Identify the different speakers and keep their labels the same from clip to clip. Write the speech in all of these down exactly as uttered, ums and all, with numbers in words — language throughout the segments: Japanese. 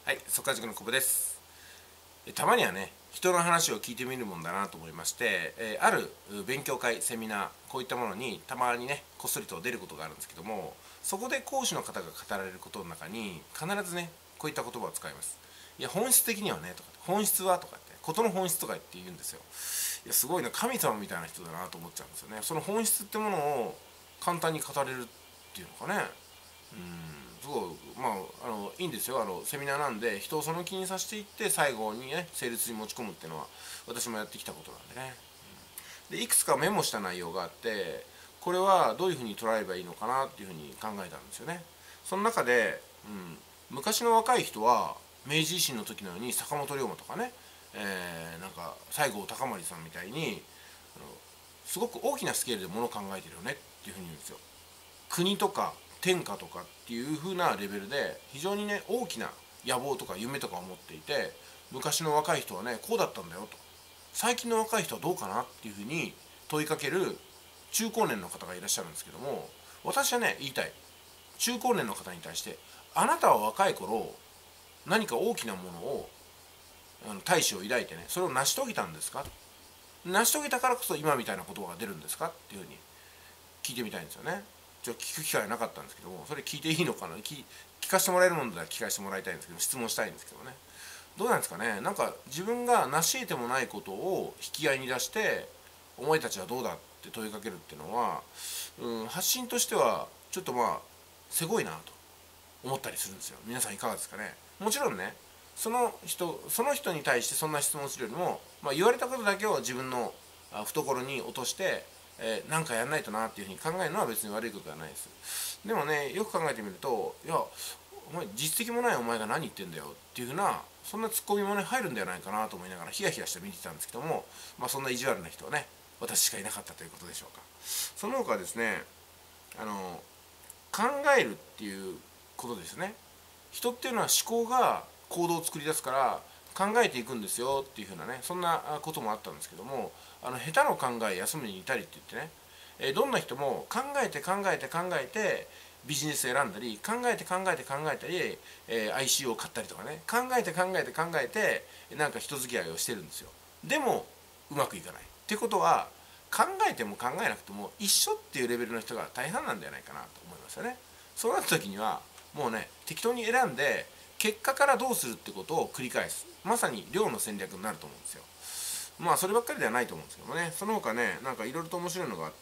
Speaker 1: はい、速稼塾の久保です。たまにはね、人の話を聞いてみるもんだなと思いまして、えーある勉強会、セミナー、こういったものにたまにね、こっそりと出ることがあるんですけども、そこで講師の方が語られることの中に、必ずね、こういった言葉を使います。いや、本質的にはね、とか、本質はとかって、事の本質とかって言うんですよ。いや、すごいな、神様みたいな人だなと思っちゃうんですよね。その本質ってものを簡単に語れるっていうのかね。うんすごいまああのいいんですよ。あのセミナーなんで人をその気にさせていって最後にね成立に持ち込むっていうのは私もやってきたことなんでね。でいくつかメモした内容があって、これはどういうふうに捉えればいいのかなっていうふうに考えたんですよね。その中で、うん、昔の若い人は明治維新の時のように坂本龍馬とかね、えー、なんか西郷隆盛さんみたいにあのすごく大きなスケールでものを考えてるよねっていうふうに言うんですよ。国とか天下とかっていう風なレベルで非常にね大きな野望とか夢とかを持っていて、昔の若い人はねこうだったんだよと、最近の若い人はどうかなっていう風に問いかける中高年の方がいらっしゃるんですけども、私はね言いたい。中高年の方に対して、あなたは若い頃何か大きなものをあの大志を抱いてねそれを成し遂げたんですか、成し遂げたからこそ今みたいな言葉が出るんですかっていう風に聞いてみたいんですよね。ちょっと聞く機会はなかったんですけども、それ聞いていいのかな、聞聞かせてもらえるものなら聞かせてもらいたいんですけど、質問したいんですけどね。どうなんですかね。なんか自分が成し得てもないことを引き合いに出して「お前たちはどうだ?」って問いかけるっていうのは、うん、発信としてはちょっとまあせこいなと思ったりするんですよ。皆さんいかがですかね。もちろんね、その人その人に対してそんな質問するよりも、まあ、言われたことだけを自分の懐に落としてえー、なんかやんないとなっていうふうに考えるのは別に悪いことではないです。でもね、よく考えてみると、いやお前実績もないお前が何言ってんだよっていうふうな、そんなツッコミもね入るんじゃないかなと思いながらヒヤヒヤして見てたんですけども、まあそんな意地悪な人はね私しかいなかったということでしょうか。その他ですね、あの考えるっていうことですね。人っていうのは思考が行動を作り出すから考えていくんですよっていうふうなね、そんなこともあったんですけども、あの下手の考え休むに至りって言ってね、えーどんな人も考えて考えて考えてビジネス選んだり、考えて考えて考えたり、えー アイシー を買ったりとかね、考えて考えて考えてなんか人付き合いをしてるんですよ。でもうまくいかないっていうことは、考えても考えなくても一緒っていうレベルの人が大半なんじゃないかなと思いますよね。そうなった時にはもうね適当に選んで結果からどうするってことを繰り返す、まさに量の戦略になると思うんですよ。まあそればっかりではないと思うんですけどもね。その他ね、なんかいろいろと面白いのがあって、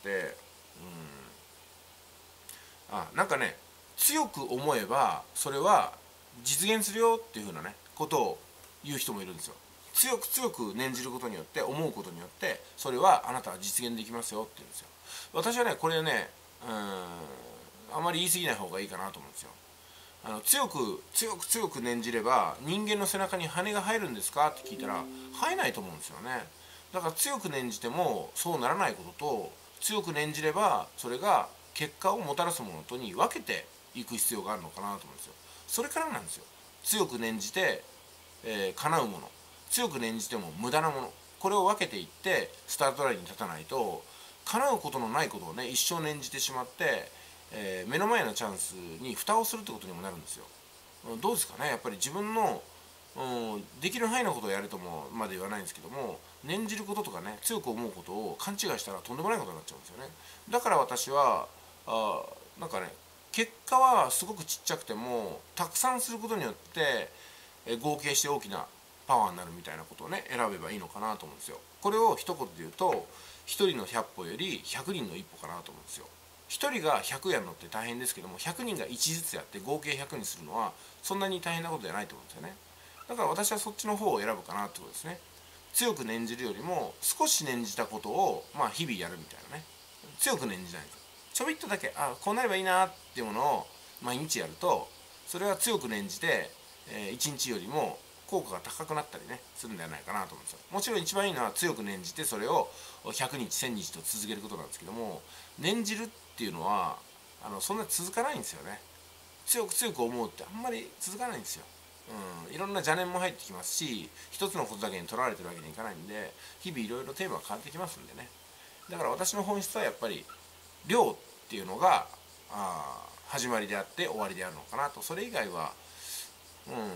Speaker 1: うんあなんかね、強く思えばそれは実現するよっていうふうなねことを言う人もいるんですよ。強く強く念じることによって、思うことによってそれはあなたは実現できますよって言うんですよ。私はねこれね、うんあまり言い過ぎない方がいいかなと思うんですよ。あの強く強く強く念じれば人間の背中に羽が生えるんですかって聞いたら生えないと思うんですよね。だから強く念じてもそうならないことと、強く念じればそれが結果をもたらすものとに分けていく必要があるのかなと思うんですよ。それからなんですよ。強く念じて、えー、叶うもの、強く念じても無駄なもの、これを分けていってスタートラインに立たないと、叶うことのないことをね一生念じてしまって、えー、目の前のチャンスに蓋をするってことにもなるんですよ。どうですかね。やっぱり自分の、うん、できる範囲のことをやるともまで言わないんですけども、念じることとかね強く思うことを勘違いしたらとんでもないことになっちゃうんですよね。だから私はあなんかね、結果はすごくちっちゃくてもたくさんすることによって、え合計して大きなパワーになるみたいなことをね選べばいいのかなと思うんですよ。これを一言で言うと、一人のひゃっ歩よりひゃくにんの一歩かなと思うんですよ。ひとりがひゃくやるのって大変ですけども、ひゃくにんがいちずつやって合計ひゃくにするのはそんなに大変なことじゃないと思うんですよね。だから私はそっちの方を選ぶかなってことですね。強く念じるよりも少し念じたことをまあ日々やるみたいなね。強く念じないと、ちょびっとだけあこうなればいいなっていうものを毎日やると、それは強く念じて、えー、いちにちよりも効果が高くなったりねするんじゃないかなと思うんですよ。もちろん一番いいのは強く念じてそれをひゃくにちせんにちと続けることなんですけども、念じるっていうのはあのそんなに続かないんですよね。強く強く思うってあんまり続かないんですよ。うん、いろんな邪念も入ってきますし、一つのことだけにとらわれてるわけにいかないんで、日々いろいろテーマが変わってきますんでね。だから私の本質はやっぱり量っていうのがあ始まりであって終わりであるのかなと。それ以外は、うん、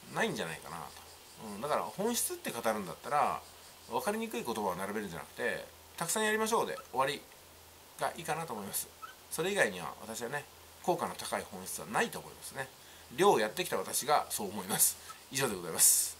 Speaker 1: ないんじゃないかなと、うん、だから本質って語るんだったら分かりにくい言葉を並べるんじゃなくてたくさんやりましょうで終わりがいいかなと思います。それ以外には私はね効果の高い本質はないと思いますね。量をやってきた私がそう思います。以上でございます。